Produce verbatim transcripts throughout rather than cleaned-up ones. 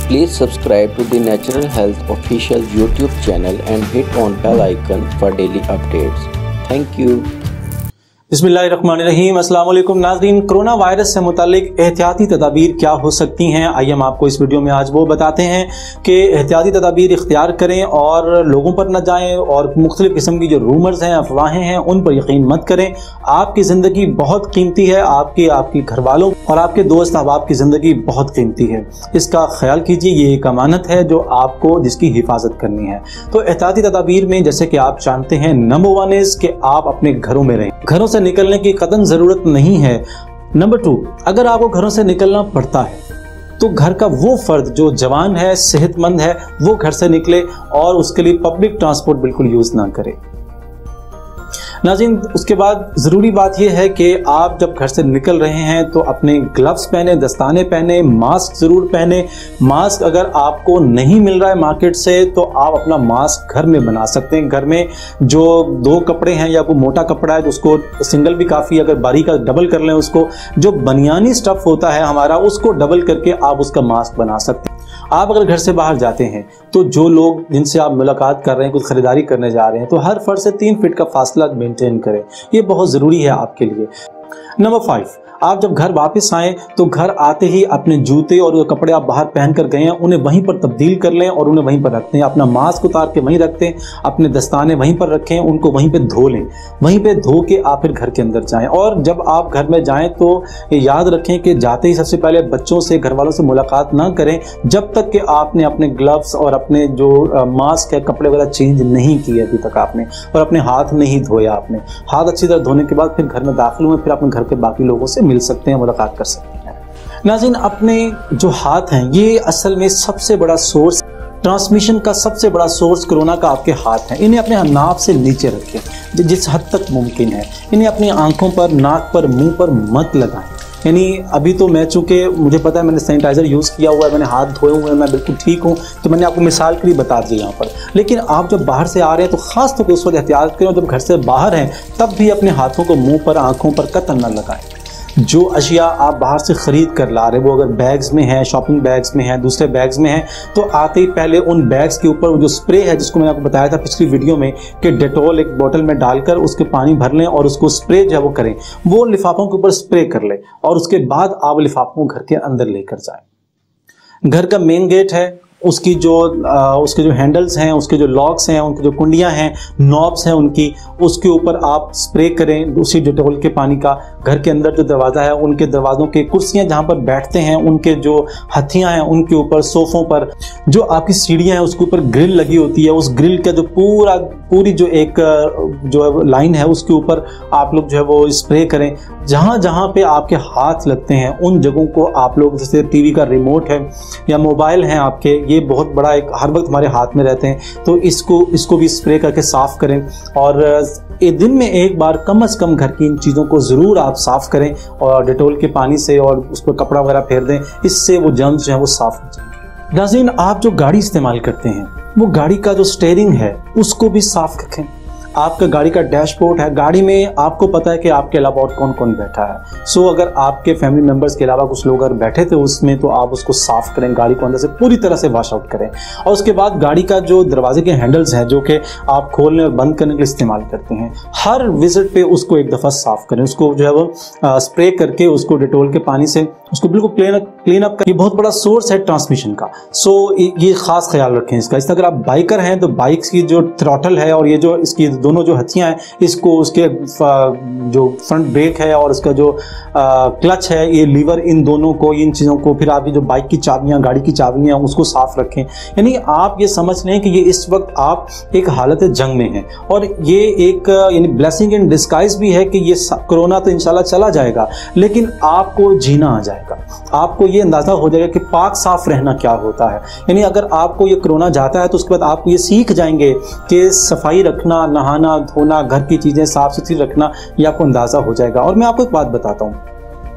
Please subscribe to the Natural Health official YouTube channel and hit on bell icon for daily updates. Thank you. बिस्मिल्लाहिर्रहमानिर्रहीम। अस्सलाम वालेकुम नाज़रीन, corona virus से मुतालिक एहतियाती तदाबीर क्या हो सकती हैं, आइए हम आपको इस वीडियो में आज वो बताते हैं कि एहतियाती तदाबीर इख्तियार करें और लोगों पर न जाएं और मुख्तलिफ़ किस्म की जो रूमर्स हैं, अफवाहें हैं, उन पर यकीन मत करें। आपकी ज़िंदगी बहुत कीमती है, आपकी आपकी घर वालों और आपके दोस्त अहबाब की ज़िंदगी बहुत कीमती है। इसका ख्याल कीजिए, ये एक अमानत है जो आपको जिसकी हिफाजत करनी है। तो एहतियाती तदाबीर में जैसे कि आप जानते हैं, नंबर वन इज़ कि आप अपने घरों में रहें, घरों से निकलने की कतई जरूरत नहीं है। नंबर टू, अगर आपको घरों से निकलना पड़ता है तो घर का वो फर्द जो जवान है, सेहतमंद है, वो घर से निकले और उसके लिए पब्लिक ट्रांसपोर्ट बिल्कुल यूज ना करे। नाज़रीन, उसके बाद ज़रूरी बात यह है कि आप जब घर से निकल रहे हैं तो अपने ग्लव्स पहने, दस्ताने पहने, मास्क ज़रूर पहने। मास्क अगर आपको नहीं मिल रहा है मार्केट से तो आप अपना मास्क घर में बना सकते हैं। घर में जो दो कपड़े हैं या कोई मोटा कपड़ा है तो उसको सिंगल भी काफ़ी, अगर बारीक का डबल कर लें उसको, जो बनियानी स्टफ़ होता है हमारा उसको डबल करके आप उसका मास्क बना सकते हैं। आप अगर घर से बाहर जाते हैं तो जो लोग जिनसे आप मुलाकात कर रहे हैं, कुछ ख़रीदारी करने जा रहे हैं, तो हर फर्द से तीन फीट का फासला मेंटेन करें, ये बहुत ज़रूरी है आपके लिए। नंबर फाइव, आप जब घर वापस आएँ तो घर आते ही अपने जूते और कपड़े आप बाहर पहन कर गए हैं उन्हें वहीं पर तब्दील कर लें और उन्हें वहीं पर रखते हैं। अपना मास्क उतार के वहीं रखते हैं, अपने दस्ताने वहीं पर रखें, उनको वहीं पे धो लें, वहीं पे धो के आप फिर घर के अंदर जाएं। और जब आप घर में जाएं तो याद रखें कि जाते ही सबसे पहले बच्चों से, घर वालों से मुलाकात ना करें जब तक कि आपने अपने ग्लव्स और अपने जो मास्क है, कपड़े वगैरह चेंज नहीं किए अभी तक आपने, और अपने हाथ नहीं धोया। आपने हाथ अच्छी तरह धोने के बाद फिर घर में दाखिल हुए, फिर अपने घर के बाकी लोगों से मिल सकते हैं, मुलाकात कर सकते हैं। नाज़रीन, अपने जो हाथ हैं ये असल में सबसे बड़ा सोर्स ट्रांसमिशन का, सबसे बड़ा सोर्स कोरोना का आपके हाथ हैं। इन्हें अपने नाक से नीचे रखें जिस हद तक मुमकिन है। इन्हें अपनी आंखों पर, नाक पर, मुंह पर मत लगाएं। यानी अभी तो मैं, चूँकि मुझे पता है मैंने सैनिटाइज़र यूज़ किया हुआ है, मैंने हाथ धोए हुए हैं, मैं बिल्कुल ठीक हूँ, तो मैंने आपको मिसाल के लिए बता दी यहाँ पर। लेकिन आप जब बाहर से आ रहे हैं तो ख़ास तौर पर उस वक्त एहतियात करें, जब घर से बाहर हैं तब भी अपने हाथों को मुँह पर, आँखों पर कतई न लगाएं। जो अशिया आप बाहर से ख़रीद कर ला रहे हैं, वो अगर बैग्स में है, शॉपिंग बैग्स में है, दूसरे बैग्स में है, तो आते ही पहले उन बैग्स के ऊपर जो स्प्रे है, जिसको मैंने आपको बताया था पिछली वीडियो में कि डेटॉल एक बोतल में डालकर उसके पानी भर लें और उसको स्प्रे जो है वो करें, वो लिफाफों के ऊपर स्प्रे कर लें और उसके बाद आप लिफाफों को घर के अंदर लेकर जाएं। घर का मेन गेट है, उसकी जो आ, उसके जो हैंडल्स हैं, उसके जो लॉक्स हैं, उनकी जो कुंडियां हैं, नॉब्स हैं उनकी, उसके ऊपर आप स्प्रे करें उसी डेटॉल के पानी का। घर के अंदर जो दरवाज़ा है, उनके दरवाज़ों के कुर्सियां जहां पर बैठते हैं, उनके जो हथियां हैं उनके ऊपर, सोफ़ों पर, जो आपकी सीढ़ियां हैं उसके ऊपर ग्रिल लगी होती है, उस ग्रिल का जो पूरा पूरी जो एक जो लाइन है उसके ऊपर आप लोग जो है वो स्प्रे करें। जहाँ जहाँ पे आपके हाथ लगते हैं उन जगहों को आप लोग, जैसे टीवी का रिमोट है या मोबाइल हैं आपके, ये बहुत बड़ा एक हर वक्त हमारे हाथ में रहते हैं, तो इसको इसको भी स्प्रे करके साफ़ करें। और एक दिन में एक बार कम से कम घर की इन चीज़ों को ज़रूर आप साफ़ करें और डेटॉल के पानी से, और उस पर कपड़ा वगैरह फेर दें, इससे वो जर्म्स जो हैं वो साफ़ हो जाएंगे। नाज़रीन, आप जो गाड़ी इस्तेमाल करते हैं वो गाड़ी का जो स्टीयरिंग है उसको भी साफ़ रखें। आपका गाड़ी का डैशबोर्ड है, गाड़ी में आपको पता है कि आपके अलावा और कौन कौन बैठा है। सो so, अगर आपके फैमिली मेम्बर्स के अलावा कुछ लोग अगर बैठे थे उसमें, तो आप उसको साफ़ करें, गाड़ी को अंदर से पूरी तरह से वॉश आउट करें। और उसके बाद गाड़ी का जो दरवाजे के हैंडल्स हैं, जो कि आप खोलने और बंद करने के लिए इस्तेमाल करते हैं, हर विजिट पे उसको एक दफ़ा साफ़ करें। उसको जो है वो स्प्रे करके उसको डेटॉल के पानी से उसको बिल्कुल क्लीन क्लीन अप करें। ये बहुत बड़ा सोर्स है ट्रांसमिशन का। सो so, ये ख़ास ख्याल रखें इसका। इस अगर आप बाइकर हैं तो बाइक्स की जो थ्रॉटल है और ये जो इसकी दोनों जो हथियां हैं, इसको, उसके जो फ्रंट ब्रेक है और इसका जो क्लच है, ये लीवर, इन दोनों को, इन चीज़ों को, फिर आपकी जो बाइक की चाबियां, गाड़ी की चाबियां, उसको साफ़ रखें। यानी आप ये समझ लें कि ये इस वक्त आप एक हालत जंग में हैं और ये एक यानी ब्लेसिंग इन डिस्गाइज भी है कि ये कोरोना तो इंशाल्लाह चला जाएगा, लेकिन आपको जीना आ जाएगा। आपको ये अंदाज़ा हो जाएगा कि पाक साफ़ रहना क्या होता है। यानी अगर आपको ये कोरोना जाता है तो उसके बाद आप ये सीख जाएंगे कि सफाई रखना, नहाना धोना, घर की चीज़ें साफ़ सुथरी रखना, ये आपको अंदाज़ा हो जाएगा। और मैं आपको एक बात बताता हूँ,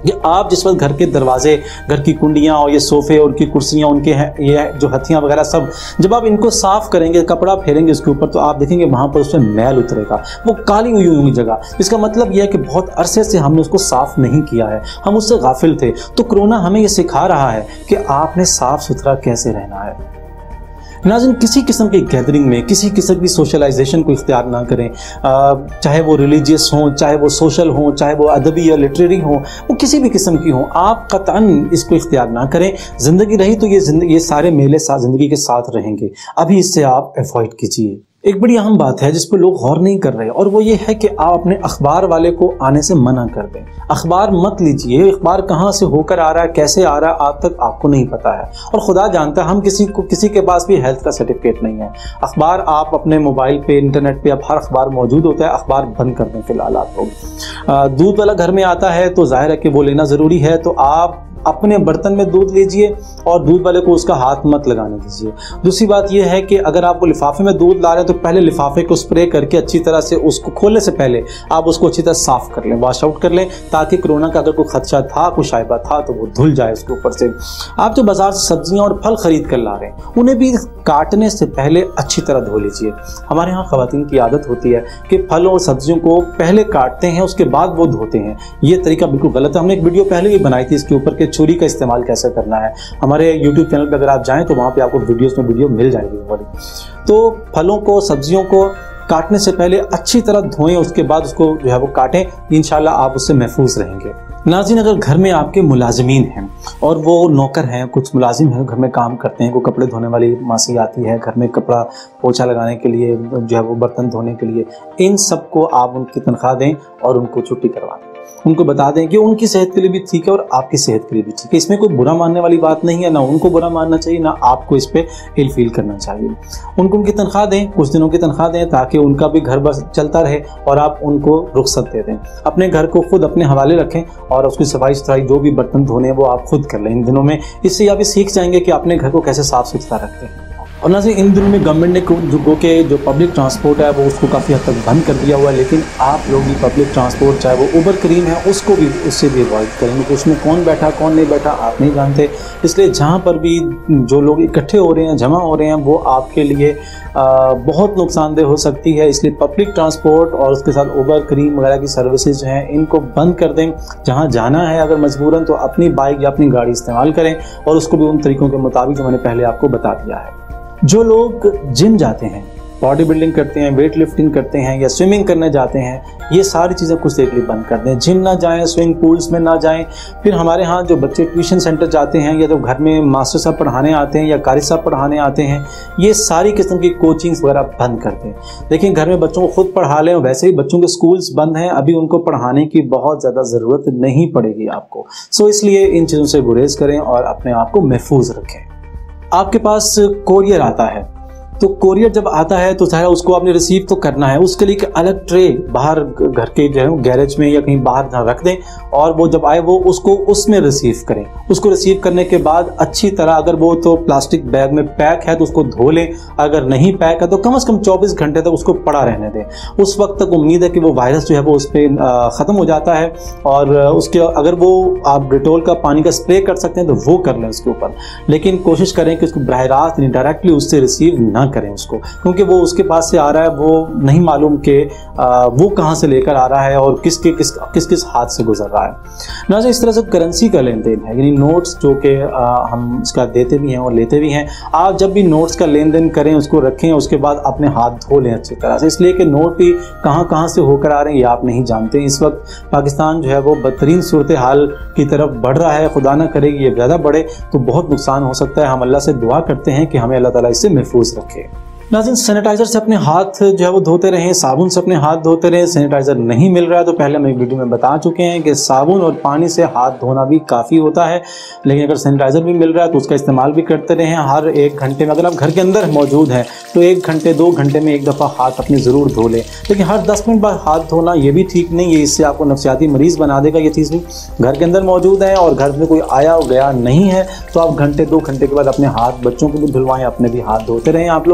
कि आप जिस वक्त घर के दरवाजे, घर की कुंडियाँ और ये सोफ़े और की कुर्सियाँ, उनके हैं ये जो हथियाँ वगैरह सब, जब आप इनको साफ़ करेंगे, कपड़ा फेरेंगे उसके ऊपर, तो आप देखेंगे वहाँ पर उसमें मैल उतरेगा, वो काली हुई हुई जगह। इसका मतलब यह है कि बहुत अरसे से हमने उसको साफ़ नहीं किया है, हम उससे गाफिल थे। तो कोरोना हमें ये सिखा रहा है कि आपने साफ़ सुथरा कैसे रहना है। नाज़रीन, किसी किस्म की गैदरिंग में, किसी किस्म की सोशलाइजेशन को इख्तियार ना करें, चाहे वो रिलीजियस हो, चाहे वो सोशल हो, चाहे वो अदबी या लिटरेरी हो, वो किसी भी किस्म की हो, आप कतन इसको इख्तियार ना करें। ज़िंदगी रही तो ये जिंदगी, ये सारे मेले साथ ज़िंदगी के साथ रहेंगे, अभी इससे आप अवॉइड कीजिए। एक बड़ी अहम बात है जिस पर लोग गौर नहीं कर रहे, और वो ये है कि आप अपने अखबार वाले को आने से मना कर दें। अखबार मत लीजिए, अखबार कहाँ से होकर आ रहा है, कैसे आ रहा है, आज तक आपको नहीं पता है, और खुदा जानता है हम किसी को किसी के पास भी हेल्थ का सर्टिफिकेट नहीं है। अखबार आप अपने मोबाइल पे, इंटरनेट पे अब हर अखबार मौजूद होता है, अखबार बंद कर दें फिलहाल आप लोग। दूध वाला घर में आता है तो जाहिर है कि वो लेना ज़रूरी है, तो आप अपने बर्तन में दूध लीजिए और दूध वाले को उसका हाथ मत लगाने दीजिए। दूसरी बात यह है कि अगर आप वो लिफाफे में दूध ला रहे हैं तो पहले लिफाफे को स्प्रे करके अच्छी तरह से, उसको खोलने से पहले आप उसको अच्छी तरह साफ कर लें, वॉश आउट कर लें, ताकि कोरोना का अगर कोई खदशा था, कोई शायबा था, तो वो धुल जाए उसके ऊपर से। आप जो बाजार से सब्जियां और फल खरीद कर ला रहे हैं, उन्हें भी काटने से पहले अच्छी तरह धो लीजिए। हमारे यहाँ ख़वातीन की आदत होती है कि फलों और सब्जियों को पहले काटते हैं, उसके बाद वो धोते हैं। ये तरीका बिल्कुल गलत है। हमने एक वीडियो पहले भी बनाई थी इसके ऊपर कि छुरी का इस्तेमाल कैसे करना है। हमारे यूट्यूब चैनल पर अगर आप जाएं तो वहाँ पे आपको वीडियोस में वीडियो मिल जाएगी वाली। तो फलों को, सब्जियों को काटने से पहले अच्छी तरह धोएं, उसके बाद उसको जो है वो काटें, इंशाल्लाह आप उससे महफूज रहेंगे। नाज़रीन, अगर घर में आपके मुलाजिमीन हैं और वो नौकर हैं, कुछ मुलाजिम हैं घर में काम करते हैं, कोई कपड़े धोने वाली मासी आती है घर में, कपड़ा पोछा लगाने के लिए, जो है वो बर्तन धोने के लिए, इन सबको आप उनकी तनख्वाह दें और उनको छुट्टी करवा दें। उनको बता दें कि उनकी सेहत के लिए भी ठीक है और आपकी सेहत के लिए भी ठीक है। इसमें कोई बुरा मानने वाली बात नहीं है, ना उनको बुरा मानना चाहिए, ना आपको इस पे इल फील करना चाहिए। उनको उनकी तनख्वाह दें, कुछ दिनों की तनख्वाह दें, ताकि उनका भी घर बस चलता रहे और आप उनको रुख्सत दे दें। अपने घर को खुद अपने हवाले रखें और उसकी सफाई सुथराई, जो भी बर्तन धोने हैं वो आप खुद कर लें इन दिनों में। इससे आप भी सीख जाएंगे कि अपने घर को कैसे साफ सुथरा रखते हैं। और ना इन दिनों में गवर्नमेंट ने गो के जो पब्लिक ट्रांसपोर्ट है वो उसको काफ़ी हद तक बंद कर दिया हुआ है, लेकिन आप लोग भी पब्लिक ट्रांसपोर्ट, चाहे वो उबर करीम है, उसको भी, उससे भी अवॉइड करेंगे, क्योंकि उसमें कौन बैठा कौन नहीं बैठा आप नहीं जानते। इसलिए जहाँ पर भी जो लोग इकट्ठे हो रहे हैं, जमा हो रहे हैं, वो आपके लिए आ, बहुत नुकसानदेह हो सकती है। इसलिए पब्लिक ट्रांसपोर्ट और उसके साथ उबर करीम वगैरह की सर्विसेज जो हैं इनको बंद कर दें। जहाँ जाना है अगर मजबूरन तो अपनी बाइक या अपनी गाड़ी इस्तेमाल करें, और उसको भी उन तरीकों के मुताबिक जो मैंने पहले आपको बता दिया है। जो लोग जिम जाते हैं, बॉडी बिल्डिंग करते हैं, वेट लिफ्टिंग करते हैं या स्विमिंग करने जाते हैं, ये सारी चीज़ें कुछ देर के लिए बंद कर दें। जिम ना जाएं, स्विमिंग पूल्स में ना जाएं। फिर हमारे यहाँ जो बच्चे ट्यूशन सेंटर जाते हैं या जो घर में मास्टर साहब पढ़ाने आते हैं या कारी साहब पढ़ाने आते हैं, ये सारी किस्म की कोचिंग्स वगैरह बंद कर दें। देखिए, घर में बच्चों को खुद पढ़ा लें, वैसे ही बच्चों के स्कूल्स बंद हैं, अभी उनको पढ़ाने की बहुत ज़्यादा ज़रूरत नहीं पड़ेगी आपको। सो इसलिए इन चीज़ों से गुरेज करें और अपने आप को महफूज रखें। आपके पास कोरियर आता है, तो कोरियर जब आता है तो चाहे उसको आपने रिसीव तो करना है, उसके लिए एक अलग ट्रे बाहर घर के जो है गैरेज में या कहीं बाहर जहाँ रख दें, और वो जब आए वो उसको उसमें रिसीव करें। उसको रिसीव करने के बाद अच्छी तरह, अगर वो तो प्लास्टिक बैग में पैक है तो उसको धो लें, अगर नहीं पैक है तो कम से कम चौबीस घंटे तक उसको पड़ा रहने दें। उस वक्त तक उम्मीद है कि वो वायरस जो है वो उस पर ख़त्म हो जाता है, और उसके अगर वो आप डिटोल का पानी का स्प्रे कर सकते हैं तो वो कर लें उसके ऊपर, लेकिन कोशिश करें कि उसको बराह रास्त डायरेक्टली उससे रिसीव ना करें उसको, क्योंकि वो उसके पास से आ रहा है, वो नहीं मालूम कि वो कहाँ से लेकर आ रहा है और किसके किस किस किस हाथ से गुजर रहा है। ना इस तरह से करेंसी का लेन देन है, यानी नोट्स जो कि हम इसका देते भी हैं और लेते भी हैं। आप जब भी नोट्स का लेन देन करें, उसको रखें, उसके बाद अपने हाथ धो लें अच्छी तरह से, इसलिए कि नोट भी कहाँ कहाँ से होकर आ रहे हैं ये आप नहीं जानते। इस वक्त पाकिस्तान जो है वो बदतरीन सूरत हाल की तरफ बढ़ रहा है, खुदा ना करे ये ज़्यादा बढ़े तो बहुत नुकसान हो सकता है। हम अल्लाह से दुआ करते हैं कि हमें अल्लाह ताला इससे महफूज रखे। नाज़रीन, सैनिटाइज़र से अपने हाथ जो है वो धोते रहें, साबुन से अपने हाथ धोते रहें। सैनिटाइज़र नहीं मिल रहा है तो पहले हम एक वीडियो में बता चुके हैं कि साबुन और पानी से हाथ धोना भी काफ़ी होता है, लेकिन अगर सैनिटाइज़र भी मिल रहा है तो उसका इस्तेमाल भी करते रहें। हर एक घंटे में, अगर आप घर के अंदर मौजूद हैं तो एक घंटे दो घंटे में एक दफ़ा हाथ अपने ज़रूर धो लें, लेकिन हर दस मिनट बाद हाथ धोना ये भी ठीक नहीं है, इससे आपको नफसियाती मरीज़ बना देगा। ये चीज़ भी घर के अंदर मौजूद है और घर में कोई आया गया नहीं है तो आप घंटे दो घंटे के बाद अपने हाथ, बच्चों को भी धुलवाएं, अपने भी हाथ धोते रहें आप लोग।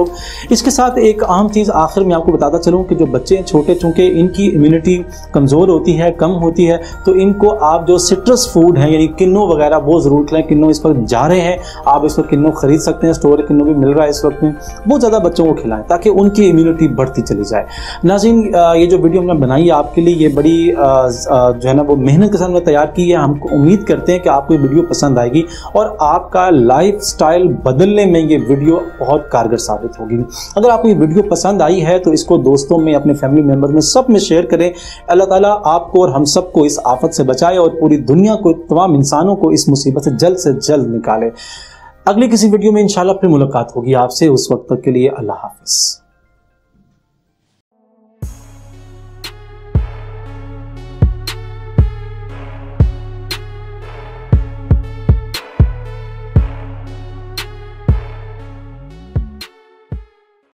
इसके साथ एक अहम चीज़ आखिर में आपको बताता चलूँ कि जो बच्चे हैं छोटे, चूँकि इनकी इम्यूनिटी कमज़ोर होती है, कम होती है, तो इनको आप जो सिट्रस फूड हैं यानी किन्नू वगैरह वो ज़रूर खिलाएं। किन्नू इस वक्त जा रहे हैं, आप इस वक्त किन्नू खरीद सकते हैं, स्टोर किन्नू भी मिल रहा है इस वक्त में, बहुत ज़्यादा बच्चों को खिलाएं ताकि उनकी इम्यूनिटी बढ़ती चली जाए। नाज़रीन, ये जो वीडियो हमने बनाई है आपके लिए, ये बड़ी जो है ना वो मेहनत के साथ में तैयार की है। हम उम्मीद करते हैं कि आपको ये वीडियो पसंद आएगी और आपका लाइफ स्टाइल बदलने में ये वीडियो बहुत कारगर साबित होगी। अगर आपको ये वीडियो पसंद आई है तो इसको दोस्तों में, अपने फैमिली मेंबर में, सब में शेयर करें। अल्लाह ताला आपको और हम सबको इस आफत से बचाए और पूरी दुनिया को, तमाम इंसानों को इस मुसीबत से जल्द से जल्द निकाले। अगली किसी वीडियो में इंशाल्लाह फिर मुलाकात होगी आपसे। उस वक्त तक के लिए अल्लाह हाफिज।